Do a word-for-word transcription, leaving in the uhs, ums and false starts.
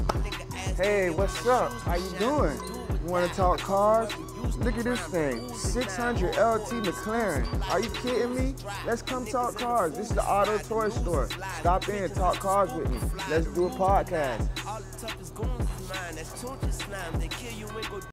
Hey, what's up? How you doing? You want to talk cars? Look at this thing, six hundred L T McLaren. Are you kidding me? Let's come talk cars. This is the Auto Toy Store. Stop in, talk cars with me. Let's do a podcast.